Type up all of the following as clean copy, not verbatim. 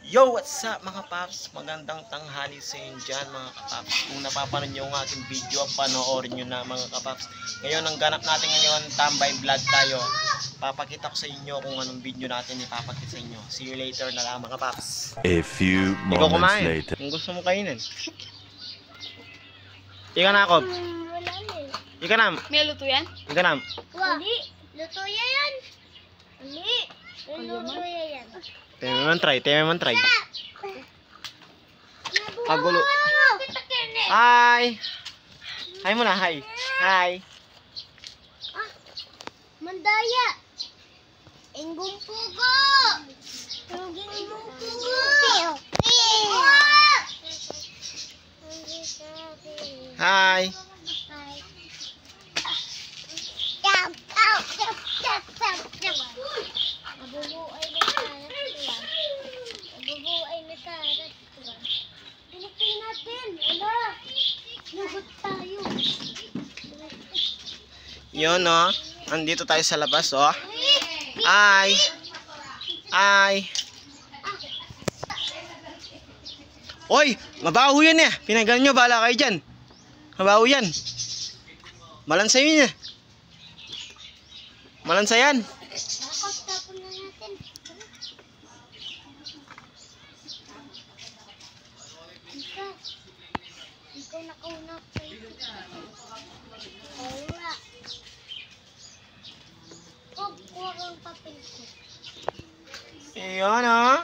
Yo, what's up mga paps? Magandang tanghali sa inyo dyan mga kapaps. Kung napapanood nyo ang aking video, panoorin nyo na mga kapaps. Ngayon, ang ganap natin ngayon, tambay vlog tayo. Papakita ko sa inyo kung anong video natin ipapakita sa inyo. See you later na lang mga kapaps. A few moments later. Kung gusto mo kainin. Ika na, Kob. Wala na eh. Ika na. May luto yan? Ika na. Hindi. Luto yan. Hindi. Luto yan. Tayo man try. Kagulo. Hi. Hi muna, hi. Hi. Mandaya. Inggong pugo. Inggong pugo. Hi. Yun, no? Andito tayo sa labas, oh. Ay. Oy, mabaho yan eh. Pinagalan nyo, bahala kayo dyan. Mabaho yan. Malansa yun eh. Malansa yan. Ikaw nakaunap sa iyo. Wala. Kuha kang papel ko. Ayan, oh.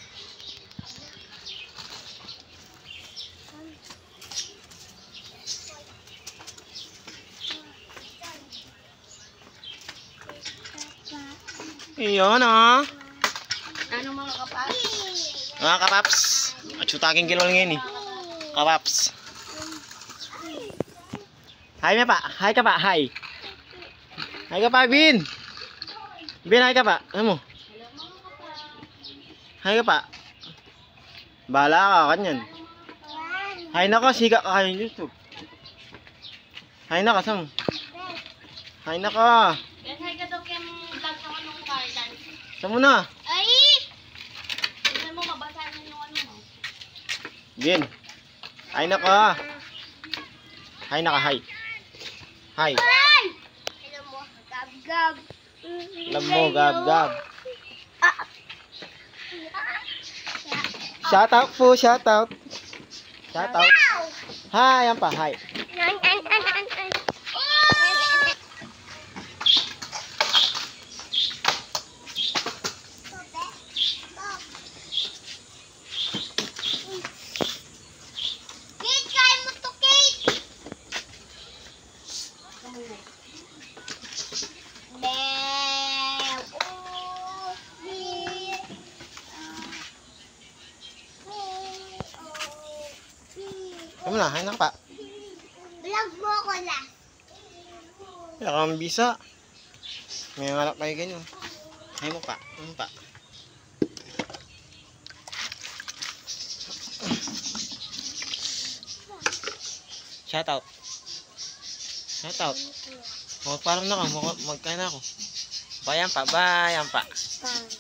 Ayan, oh. Ano mga kapas? Mga kapaps. Atsutaking kilol ngayon eh. Kapaps. Hi na pa. Hi ka pa. Hi. Hi ka pa, Bin. Bin, hi ka pa. Ano mo? Hi ka pa. Bahala ka kanyan. Hi na ka. Siga ka kayo YouTube. Hi na ka. Saan mo? Hi na ka. Yan, hay ka daw kaya vlog sa anong kardan. Saan mo na? Ay! Tignan mo, mabasahin yung ano mo. Bin. Hi na ka. Hi na ka. Hi. Hi. Ay! Alam mo, gab-gab. Alam mo, gab-gab. Shout out po, shout out. Shout out. Hi, yan pa, hi. Kate, kain mo to, Kate! Ano na, hi na ka pa. Vlog mo ako na. Kaya kang bisa. May ngalap kayo ganyan. Hi mo pa, ano pa. Shout out. Shout out. Magparang na ka, magkain na ako. Bayan pa, bayan pa.